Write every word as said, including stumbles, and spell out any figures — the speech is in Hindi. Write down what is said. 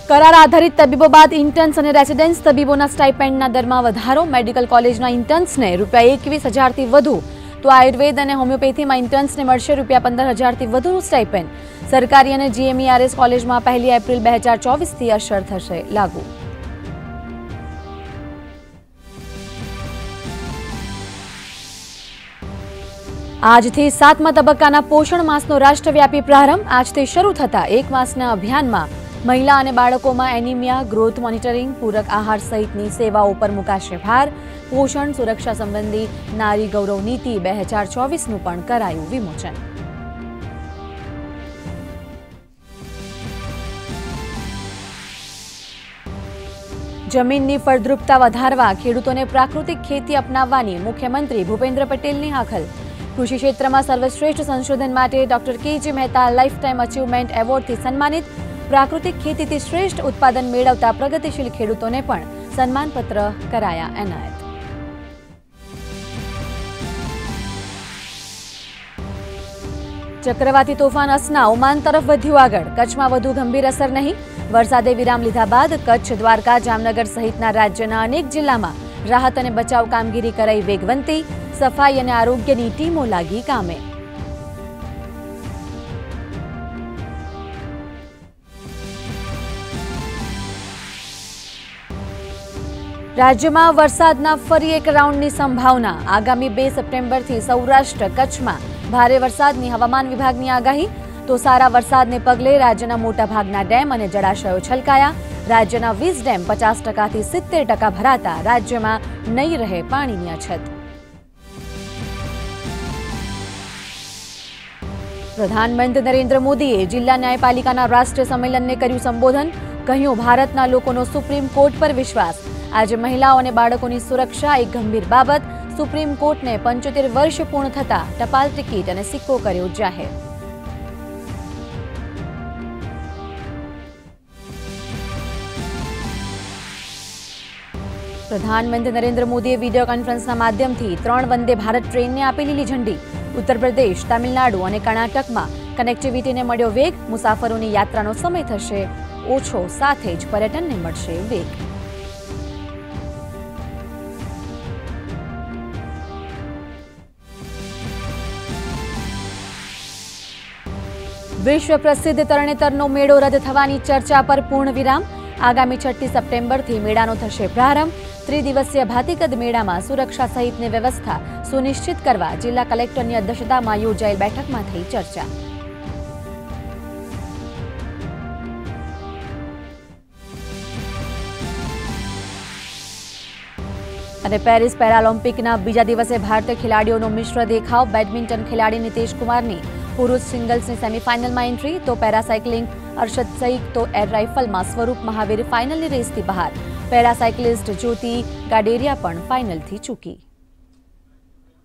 करार आधारित तबीबो बाद इंटर्न्स और रेसिडेंस तबीबों स्टाइपेंडना दर में वधारो। मेडिकल कॉलेजना इंटर्न्स ने रूपिया एकवीस हजार थी वधु तो आयुर्वेद और होमियोपेथी में इंटर्न्स ने मळशे रूपिया पंदर हजार थी वधुनु स्टाइपेंड। सरकारी और जीएमईआरएस कॉलेज में पहली एप्रिल बे हजार चौवीस थी असर थशे लागू। આજથી સાતમા તબક્કાના પોષણ માસનો રાષ્ટ્રવ્યાપી પ્રારંભ। આજથી શરૂ થતા એક માસના અભિયાનમાં મહિલા અને બાળકોમાં એનિમિયા, ગ્રોથ મોનિટરિંગ, પૂરક આહાર સહિતની સેવાઓ પર મુકાશે ભાર। પોષણ સુરક્ષા સંબંધી નારી ગૌરવ નીતિ બે હજાર ચોવીસનું પણ કરાયું વિમોચન। જમીનની ફળદ્રુપતા વધારવા ખેડૂતોને પ્રાકૃતિક ખેતી અપનાવવાની મુખ્યમંત્રી ભૂપેન્દ્ર પટેલની હાકલ। कृषि क्षेत्र में सर्वश्रेष्ठ संशोधन माटे doctor KG Mehta lifetime achievement award थी सन्मानित। प्राकृतिक खेती थी श्रेष्ठ उत्पादन मेळवता प्रगतिशील खेडूतोने पण सन्मानपत्र कराया एनायत। चक्रवाती तोफान असना ओमान तरफ वध्યું આગળ। कच्छમાં વધુ ગંભીર અસર નહીં। વરસાદે વિરામ લીધા બાદ કચ્છ, દ્વારકા, જામનગર સહિતના રાજ્યના અનેક જિલ્લામાં રાહત અને બચાવ કામગીરી કરાઈ વેગવંતી। सफाई और आरोग्य की टीमों लागी कामे। राज्य में वरसादना फरी एक राउंड की संभावना। आगामी बे सप्टेम्बर थी सौराष्ट्र कच्छ में भारे वरसादनी हवामान विभाग की आगाही। तो सारा वरसाद ने पगले राज्यना मोटा भागना डेम और जलाशयों छलकाया। राज्यना वीस डेम पचास टका थी सित्तेर टका भराता राज्य में नहीं रहे पानी की अछत। प्रधानमंत्री नरेन्द्र मोदीए जिला न्यायपालिका राष्ट्रीय सम्मेलन ने कर्यु संबोधन। कह્યું भारतना लोकोनो सुप्रीम कोर्ट पर विश्वास। आज महिलाओं और बाळकों की सुरक्षा एक गंभीर बाबत। सुप्रीम कोर्ट ने पंचोतेर वर्ष पूर्ण थता टपाल टिकीट और सिक्को कर्यो जाहेर। प्रधानमंत्री नरेन्द्र मोदीए वीडियो कॉन्फ्रेंस माध्यम थी त्रण वंदे भारत ट्रेन ने आपी लीली झंडी। उत्तर प्रदेश, तमिलनाडु और कर्नाटक में कनेक्टिविटी ने मळ्यो वेग। मुसाफरों की यात्रानो समय थशे ओछो, साथे ज पर्यटन ने मळशे वेग। विश्व प्रसिद्ध तरणेतरनो मेळो रद्द थवानी चर्चा पर पूर्ण विराम। आगामी छठी सप्टेम्बर थी मेळानो थशे प्रारंभ। त्रिदिवसीय भातीकद मेळा में सुरक्षा सहितनी व्यवस्था सुनिश्चित करवा जिला कलेक्टरनी अध्यक्षतामां योजायेल बेठकमां थई चर्चा। અને પેરિસ પેરાલિમ્પિકના બીજા દિવસે ભારતીય ખેલાડીઓનો મિશ્ર દેખાવ। બેડમિન્ટન ખેલાડી નિતેશ કુમારની પુરુષ સિંગલ્સની સેમીફાઇનલમાં એન્ટ્રી તો પેરાસાયકલિંગ અર્શદ સઈક તો એર રાઇફલમાં સ્વરૂપ મહાવીર ફાઇનલની રેસથી બહાર। પેરાસાયકલિસ્ટ જ્યોતિ ગાડેરિયા પણ ફાઇનલથી ચૂકી।